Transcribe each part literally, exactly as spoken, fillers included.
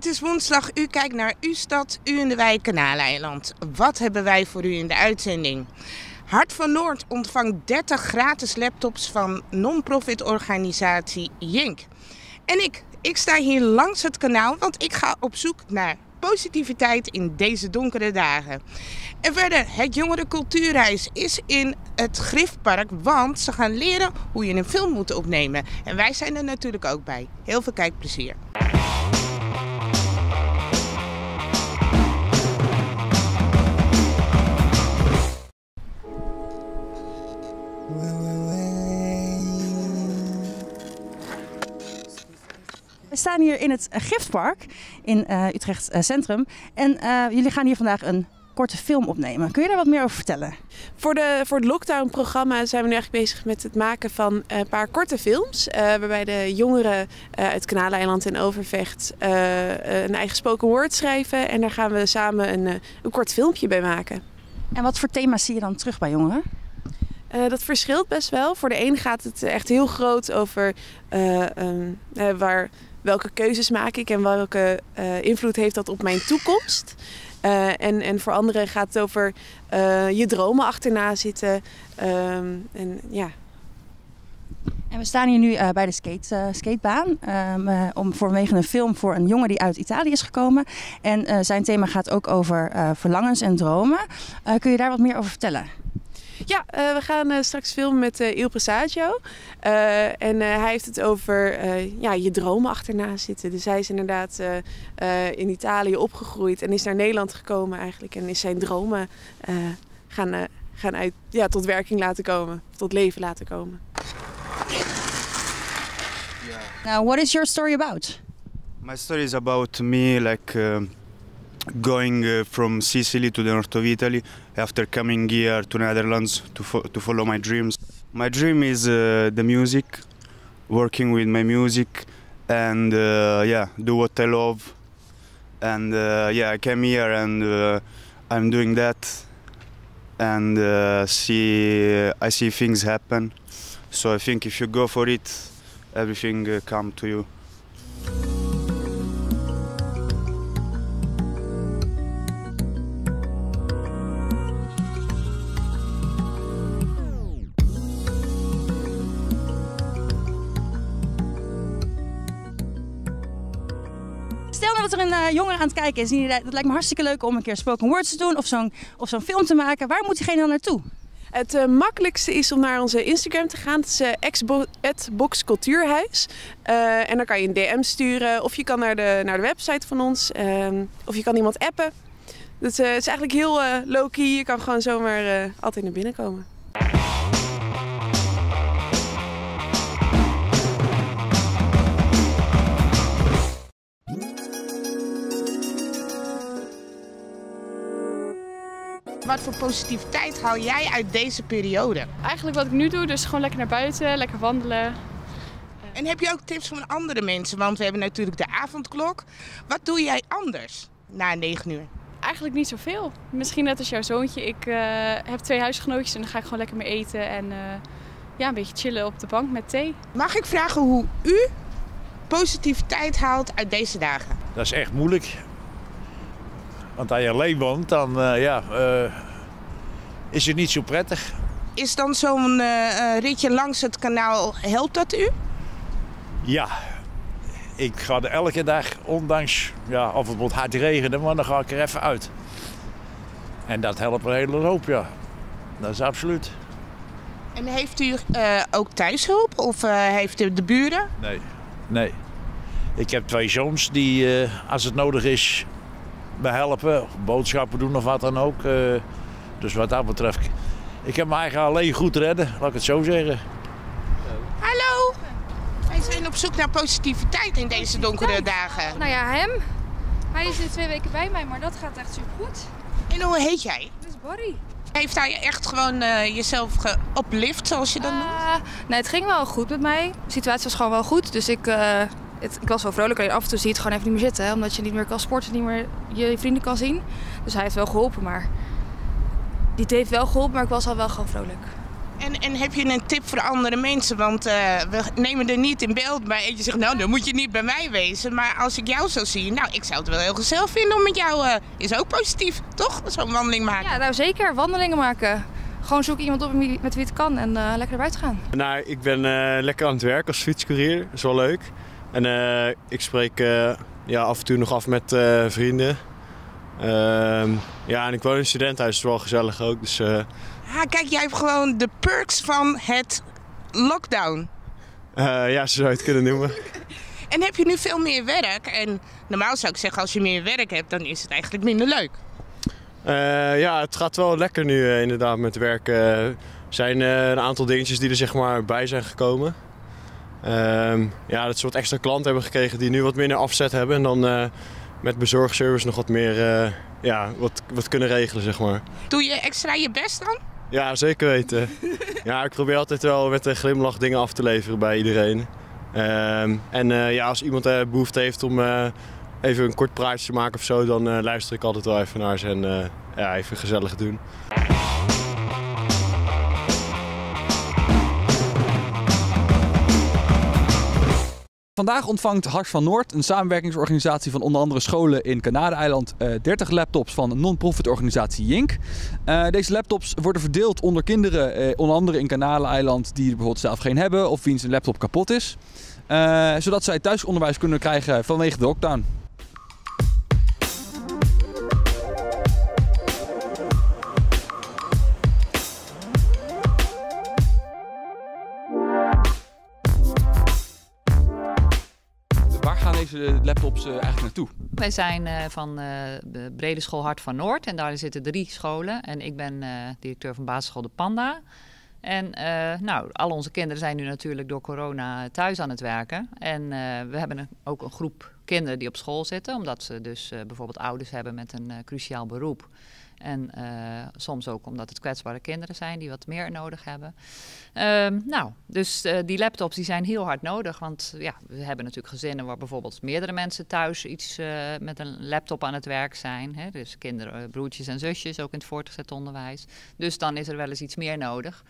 Het is woensdag, u kijkt naar Uw Stad, U in de Wijk Kanaaleiland. Wat hebben wij voor u in de uitzending? Hart van Noord ontvangt dertig gratis laptops van non-profit organisatie Jink. En ik, ik sta hier langs het kanaal, want ik ga op zoek naar positiviteit in deze donkere dagen. En verder, het Jongeren Cultuurhuis is in het Griftpark, want ze gaan leren hoe je een film moet opnemen. En wij zijn er natuurlijk ook bij. Heel veel kijkplezier. We staan hier in het Griftpark in uh, Utrecht uh, Centrum en uh, jullie gaan hier vandaag een korte film opnemen. Kun je daar wat meer over vertellen? Voor, de, voor het lockdown-programma zijn we nu eigenlijk bezig met het maken van een paar korte films. Uh, waarbij de jongeren uh, uit Kanaaleiland en Overvecht uh, een eigen spoken word schrijven. En daar gaan we samen een, een kort filmpje bij maken. En wat voor thema's zie je dan terug bij jongeren? Uh, dat verschilt best wel. Voor de een gaat het echt heel groot over uh, um, uh, waar, welke keuzes maak ik en welke uh, invloed heeft dat op mijn toekomst. Uh, en, en voor anderen gaat het over uh, je dromen achterna zitten. Um, en, ja. En we staan hier nu uh, bij de skate, uh, skatebaan um, uh, om vanwege een film voor een jongen die uit Italië is gekomen. En uh, zijn thema gaat ook over uh, verlangens en dromen. Uh, kun je daar wat meer over vertellen? Ja, uh, we gaan uh, straks filmen met uh, Il Presagio. Uh, en uh, hij heeft het over uh, ja, je dromen achterna zitten. Dus hij is inderdaad uh, uh, in Italië opgegroeid en is naar Nederland gekomen eigenlijk. En is zijn dromen uh, gaan, uh, gaan uit, ja, tot werking laten komen, tot leven laten komen. Now, what is your story about? My story is about me like uh, going uh, from Sicily to the north of Italy after coming here to Netherlands to, fo to follow my dreams. My dream is uh, the music, working with my music and uh, yeah, do what I love. And uh, yeah, I came here and uh, I'm doing that and uh, see I see things happen. So I think if you go for it, everything uh, come to you. Stel nou dat er een uh, jongere aan het kijken is. En dat lijkt me hartstikke leuk om een keer spoken words te doen of zo'n of zo'n film te maken. Waar moet diegene dan naartoe? Het uh, makkelijkste is om naar onze Instagram te gaan. Het is uh, at Box Cultuurhuis. Uh, en dan kan je een D M sturen of je kan naar de, naar de website van ons. Uh, of je kan iemand appen. Dat, uh, het is eigenlijk heel uh, low-key. Je kan gewoon zomaar uh, altijd naar binnen komen. Wat voor positiviteit haal jij uit deze periode? Eigenlijk wat ik nu doe, dus gewoon lekker naar buiten, lekker wandelen. En heb je ook tips van andere mensen? Want we hebben natuurlijk de avondklok. Wat doe jij anders na negen uur? Eigenlijk niet zoveel. Misschien net als jouw zoontje. Ik uh, heb twee huisgenootjes en dan ga ik gewoon lekker mee eten. En uh, ja, een beetje chillen op de bank met thee. Mag ik vragen hoe u positiviteit haalt uit deze dagen? Dat is echt moeilijk. Want als je alleen woont, dan uh, ja, uh, is het niet zo prettig. Is dan zo'n uh, ritje langs het kanaal, helpt dat u? Ja, ik ga er elke dag, ondanks ja, of het wordt hard regenen, maar dan ga ik er even uit. En dat helpt een hele hoop, ja. Dat is absoluut. En heeft u uh, ook thuishulp of uh, heeft u de buren? Nee, nee. Ik heb twee zoons die, uh, als het nodig is, me helpen, boodschappen doen of wat dan ook. Uh, dus wat dat betreft, ik heb me eigenlijk alleen goed redden, laat ik het zo zeggen. Hallo! Wij zijn op zoek naar positiviteit in deze donkere dagen. Nou ja, hem. Hij is nu twee weken bij mij, maar dat gaat echt supergoed. En hoe heet jij? Dat is Barry. Heeft hij echt gewoon uh, jezelf geoplift, zoals je dat noemt? Uh, nee, het ging wel goed met mij. De situatie was gewoon wel goed, dus ik... Uh, Het, ik was wel vrolijk, alleen af en toe zie je het gewoon even niet meer zitten. Hè? Omdat je niet meer kan sporten, niet meer je vrienden kan zien. Dus hij heeft wel geholpen, maar... Die heeft wel geholpen, maar ik was al wel gewoon vrolijk. En, en heb je een tip voor andere mensen? Want uh, we nemen er niet in beeld, maar eentje zegt, nou, dan moet je niet bij mij wezen. Maar als ik jou zo zie, nou, ik zou het wel heel gezellig vinden om met jou, uh, is ook positief, toch? Zo'n wandeling maken. Ja, nou zeker, wandelingen maken. Gewoon zoek iemand op met wie het kan en uh, lekker eruit gaan. Nou, ik ben uh, lekker aan het werk als fietscourier, dat is wel leuk. En uh, ik spreek uh, ja, af en toe nog af met uh, vrienden. Uh, ja, en ik woon in een studentenhuis, dat is wel gezellig ook. Dus, uh... ah, kijk, jij hebt gewoon de perks van het lockdown. Uh, ja, zo zou je het kunnen noemen. En heb je nu veel meer werk? En normaal zou ik zeggen, als je meer werk hebt, dan is het eigenlijk minder leuk. Uh, ja, het gaat wel lekker nu uh, inderdaad met werk. Er uh, zijn uh, een aantal dingetjes die er zeg maar bij zijn gekomen. Uh, ja, dat ze wat extra klanten hebben gekregen die nu wat minder afzet hebben. En dan uh, met bezorgservice nog wat meer uh, ja, wat, wat kunnen regelen, zeg maar. Doe je extra je best dan? Ja, zeker weten. Ja, ik probeer altijd wel met een glimlach dingen af te leveren bij iedereen. Uh, en uh, ja, als iemand uh, behoefte heeft om uh, even een kort praatje te maken of zo, dan uh, luister ik altijd wel even naar ze en uh, ja, even gezellig doen. Vandaag ontvangt Hart van Noord, een samenwerkingsorganisatie van onder andere scholen in Kanaleneiland, uh, dertig laptops van een non-profit organisatie Jink. Uh, deze laptops worden verdeeld onder kinderen, uh, onder andere in Kanaleneiland, die bijvoorbeeld zelf geen hebben of wiens een laptop kapot is. Uh, zodat zij thuisonderwijs kunnen krijgen vanwege de lockdown. Waar gaan deze laptops uh, eigenlijk naartoe? Wij zijn uh, van uh, de Brede School Hart van Noord en daar zitten drie scholen. En ik ben uh, directeur van basisschool De Panda. En uh, nou, al onze kinderen zijn nu natuurlijk door corona thuis aan het werken. En uh, we hebben een, ook een groep kinderen die op school zitten, omdat ze dus uh, bijvoorbeeld ouders hebben met een uh, cruciaal beroep. En uh, soms ook omdat het kwetsbare kinderen zijn die wat meer nodig hebben. Uh, nou, dus uh, die laptops die zijn heel hard nodig. Want ja, we hebben natuurlijk gezinnen waar bijvoorbeeld meerdere mensen thuis iets uh, met een laptop aan het werk zijn. Hè? Dus kinderen, broertjes en zusjes, ook in het voortgezet onderwijs. Dus dan is er wel eens iets meer nodig.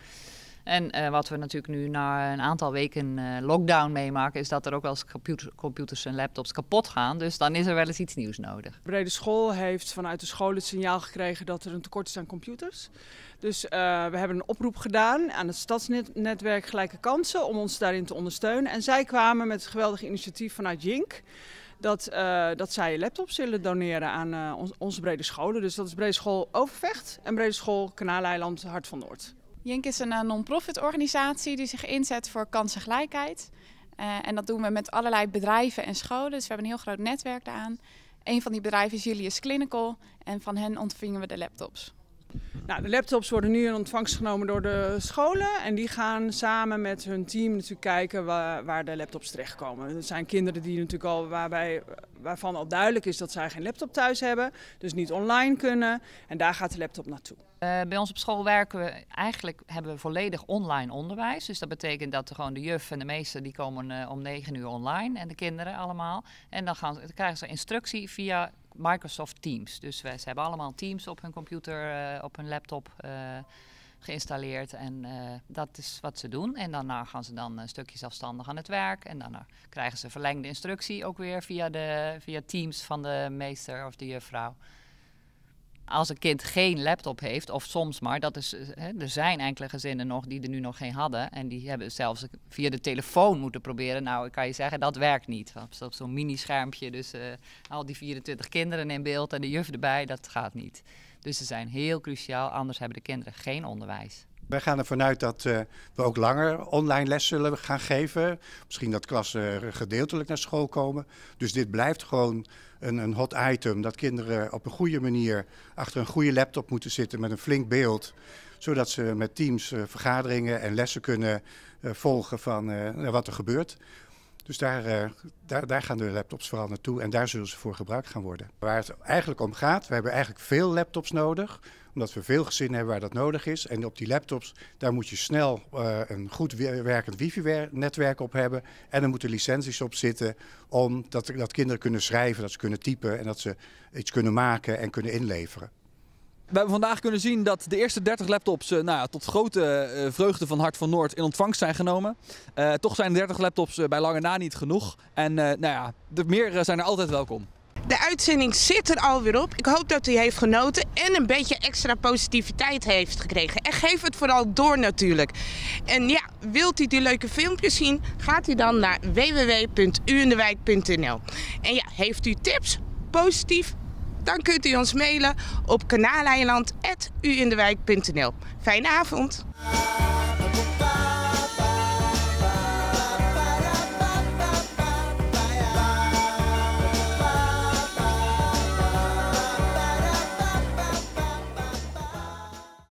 En uh, wat we natuurlijk nu na een aantal weken uh, lockdown meemaken, is dat er ook wel eens computer, computers en laptops kapot gaan. Dus dan is er wel eens iets nieuws nodig. Brede School heeft vanuit de school het signaal gekregen dat er een tekort is aan computers. Dus uh, we hebben een oproep gedaan aan het stadsnetwerk Gelijke Kansen om ons daarin te ondersteunen. En zij kwamen met het geweldige initiatief vanuit Jink. Dat, uh, dat zij laptops zullen doneren aan uh, on- onze brede scholen. Dus dat is Brede School Overvecht en Brede School Kanaleiland Hart van Noord. Jink is een uh, non-profit organisatie die zich inzet voor kansengelijkheid. Uh, en dat doen we met allerlei bedrijven en scholen. Dus we hebben een heel groot netwerk daaraan. Een van die bedrijven is Julius Clinical en van hen ontvingen we de laptops. Nou, de laptops worden nu in ontvangst genomen door de scholen en die gaan samen met hun team natuurlijk kijken waar, waar de laptops terechtkomen. Er zijn kinderen die natuurlijk al, waarbij, waarvan al duidelijk is dat zij geen laptop thuis hebben, dus niet online kunnen en daar gaat de laptop naartoe. Uh, bij ons op school werken we eigenlijk hebben we volledig online onderwijs. Dus dat betekent dat er gewoon de juf en de meester die komen uh, om negen uur online en de kinderen allemaal. En dan, gaan, dan krijgen ze instructie via Microsoft Teams. Dus we, ze hebben allemaal Teams op hun computer, uh, op hun laptop uh, geïnstalleerd. En uh, dat is wat ze doen. En daarna gaan ze dan een stukje zelfstandig aan het werk. En daarna krijgen ze verlengde instructie ook weer via, de, via Teams van de meester of de juffrouw. Als een kind geen laptop heeft, of soms maar, dat is, hè, er zijn enkele gezinnen nog die er nu nog geen hadden. En die hebben zelfs via de telefoon moeten proberen. Nou, ik kan je zeggen, dat werkt niet. Op zo'n mini-schermpje, dus uh, al die vierentwintig kinderen in beeld en de juf erbij, dat gaat niet. Dus ze zijn heel cruciaal, anders hebben de kinderen geen onderwijs. Wij gaan ervan uit dat uh, we ook langer online les zullen gaan geven. Misschien dat klassen gedeeltelijk naar school komen. Dus dit blijft gewoon een, een hot item. Dat kinderen op een goede manier achter een goede laptop moeten zitten met een flink beeld. Zodat ze met teams uh, vergaderingen en lessen kunnen uh, volgen van uh, wat er gebeurt. Dus daar, uh, daar, daar gaan de laptops vooral naartoe en daar zullen ze voor gebruikt gaan worden. Waar het eigenlijk om gaat, we hebben eigenlijk veel laptops nodig. Omdat we veel gezinnen hebben waar dat nodig is. En op die laptops, daar moet je snel uh, een goed werkend wifi-netwerk op hebben. En er moeten licenties op zitten om dat, dat kinderen kunnen schrijven, dat ze kunnen typen en dat ze iets kunnen maken en kunnen inleveren. We hebben vandaag kunnen zien dat de eerste dertig laptops uh, nou ja, tot grote uh, vreugde van Hart van Noord in ontvangst zijn genomen. Uh, toch zijn dertig laptops uh, bij lange na niet genoeg. En uh, nou ja, de meer uh, zijn er altijd welkom. De uitzending zit er alweer op. Ik hoop dat u heeft genoten en een beetje extra positiviteit heeft gekregen. En geef het vooral door natuurlijk. En ja, wilt u die leuke filmpjes zien? Gaat u dan naar w w w punt u in de wijk punt n l. En ja, heeft u tips? Positief? Dan kunt u ons mailen op kanaaleiland apenstaartje u in de wijk punt n l. Fijne avond!